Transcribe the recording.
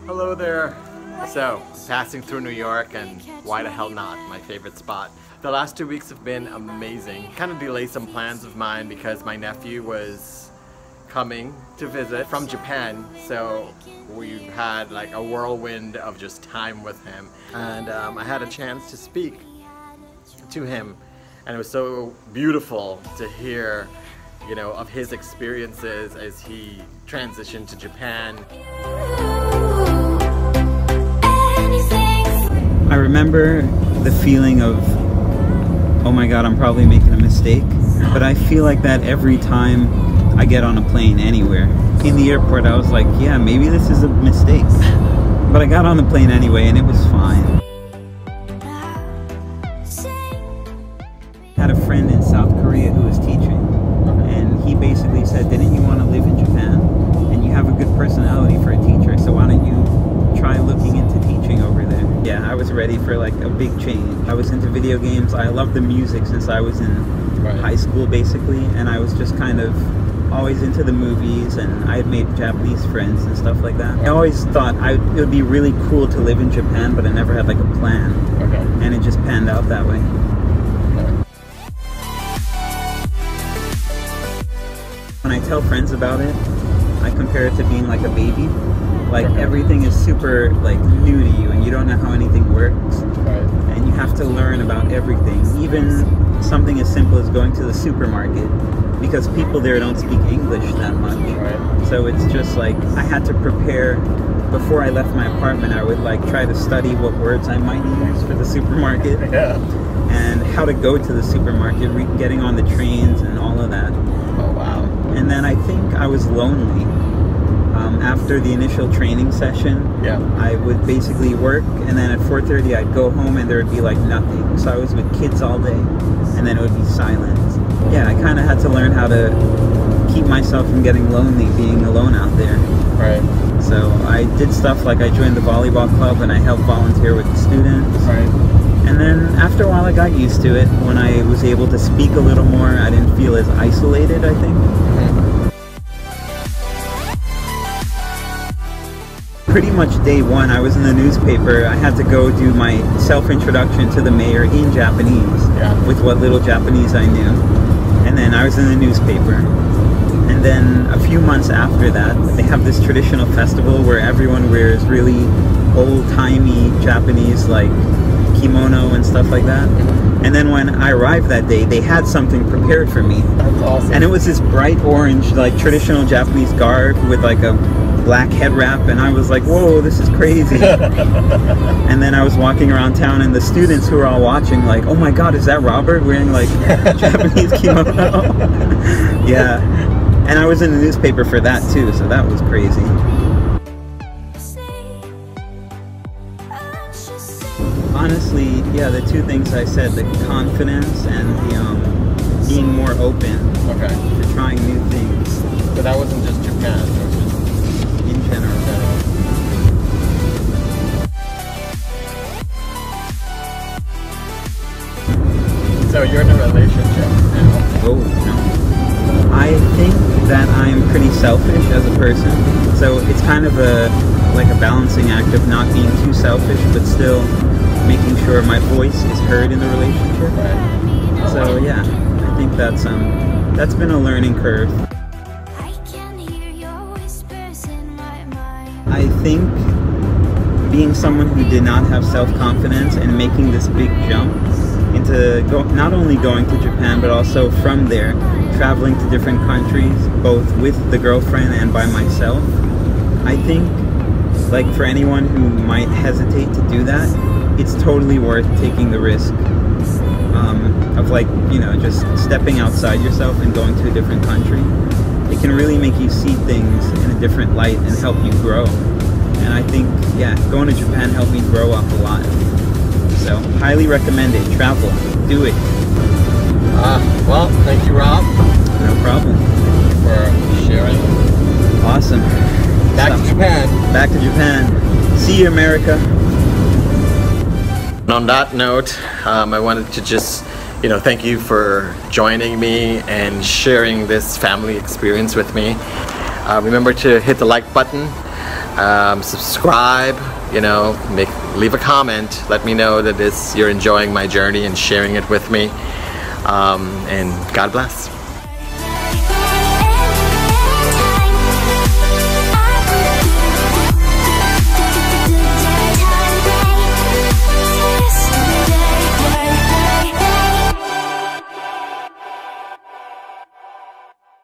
Hello there. So, passing through New York, and why the hell not, my favorite spot. The last 2 weeks have been amazing. Kind of delayed some plans of mine because my nephew was coming to visit from Japan, so we had like a whirlwind of just time with him, and I had a chance to speak to him, and it was so beautiful to hear, you know, of his experiences as he transitioned to Japan. I remember the feeling of, oh my god, I'm probably making a mistake, but I feel like that every time I get on a plane anywhere. In the airport I was like, yeah, maybe this is a mistake, but I got on the plane anyway and it was fine. I had a friend in South Korea who was teaching, and he basically said, didn't you want to live in Japan? And you have a good personality for a teacher, so why don't you try looking into teaching over there? Yeah, I was ready for like a big change. I was into video games. I loved the music since I was in high school basically, and I was just kind of always into the movies, and I had made Japanese friends and stuff like that. I always thought it would be really cool to live in Japan, but I never had like a plan. And it just panned out that way. When I tell friends about it, I compare it to being like a baby. Like everything is super like new to you, and you don't know how anything works, and you have to learn about everything, even something as simple as going to the supermarket, because people there don't speak English that much. So it's just like I had to prepare. Before I left my apartment, I would like try to study what words I might use for the supermarket, and how to go to the supermarket, getting on the trains and all of that. Oh wow. And then I think I was lonely. After the initial training session, I would basically work, and then at 4:30 I'd go home and there would be like nothing. So I was with kids all day, and then it would be silent. Yeah, I kind of had to learn how to keep myself from getting lonely being alone out there. So I did stuff like I joined the volleyball club and I helped volunteer with the students. And then after a while I got used to it. When I was able to speak a little more, I didn't feel as isolated, I think. Pretty much day one, I was in the newspaper. I had to go do my self-introduction to the mayor in Japanese, with what little Japanese I knew. And then I was in the newspaper. And then a few months after that, they have this traditional festival where everyone wears really old-timey Japanese, like kimono and stuff like that. And then when I arrived that day, they had something prepared for me. That's awesome. And it was this bright orange, like traditional Japanese garb with like a black head wrap, and I was like, whoa, this is crazy. And then I was walking around town, and the students who were all watching like, oh my god, is that Robert wearing like Japanese kimono? Yeah. And I was in the newspaper for that too, so that was crazy. Honestly, yeah, the two things I said, the confidence and the being more open to trying new things. So that wasn't just Japan, it was just in general. So you're in a relationship now? Oh, no. I think that I'm pretty selfish as a person, so it's kind of like a balancing act of not being too selfish, but still making sure my voice is heard in the relationship. So yeah, I think that's been a learning curve. I think being someone who did not have self-confidence and making this big jump into not only going to Japan, but also from there traveling to different countries, both with the girlfriend and by myself. I think, like, for anyone who might hesitate to do that, it's totally worth taking the risk of, like, you know, just stepping outside yourself and going to a different country. It can really make you see things in a different light and help you grow. And I think, yeah, going to Japan helped me grow up a lot. So, highly recommend it. Travel. Do it. Well, thank you, Rob. No problem. For sharing. Awesome. Back to Japan. Back to Japan. See you, America. And on that note, I wanted to just, thank you for joining me and sharing this family experience with me. Remember to hit the like button. subscribe, you know, leave a comment, let me know that you're enjoying my journey and sharing it with me, and God bless.